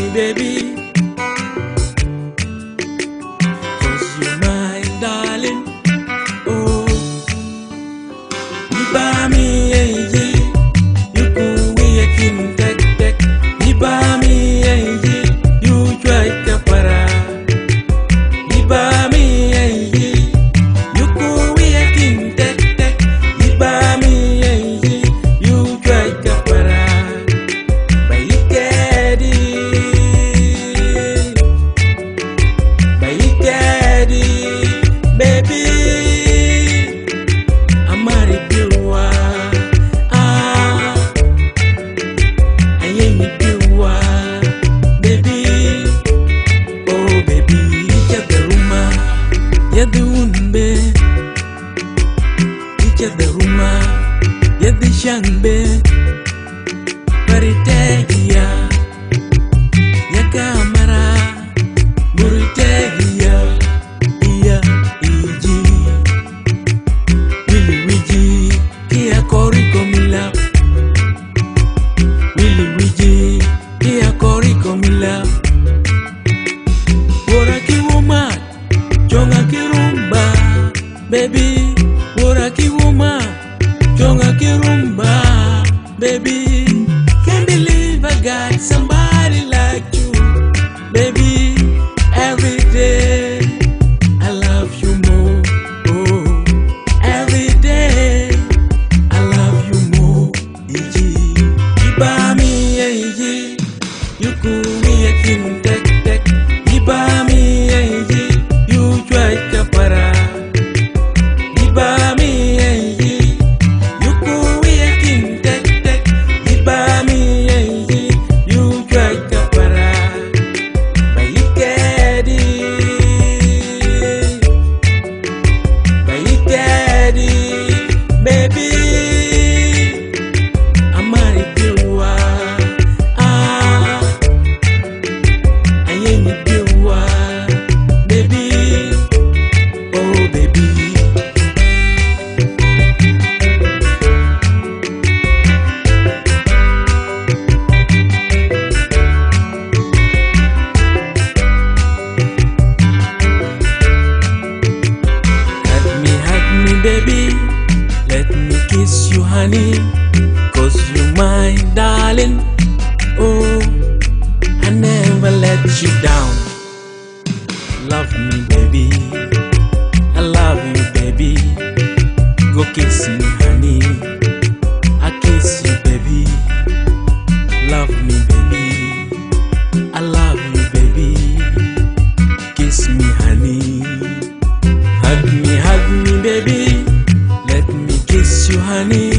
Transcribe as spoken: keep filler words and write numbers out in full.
baby, 'cause you're my darling. Oh, you buy me a ye, you go we a king tek tek. You buy me a ye, you try kapara. You buy me a ye, you go we a king tek tek. You buy me a ye, you try kapara. But you get it. Baby, I'm married to you. Ah, I ain't you, baby. Oh, baby, you're the rumor, you're the unbe, you're the rumor, you're the shangbe, paritegia, yakamara, buritegia. Baby, Woraki woman, Jonga Kirumba, baby, can't believe I got somebody like you, baby, every day, I love you more, oh, every day, I love you more, Iji, Iba mi, Iji, you cool me a king, tek, tek, Iba mi, Iji, you try to para. Baby, let me kiss you, honey, 'cause you're my darling. Oh, I never let you down. Love me, baby, I love you, baby. Go kiss me, honey, I kiss you, baby. Love me, baby, I love you, baby. Kiss me, honey. Hug me, hug me, baby. Let me kiss you, honey.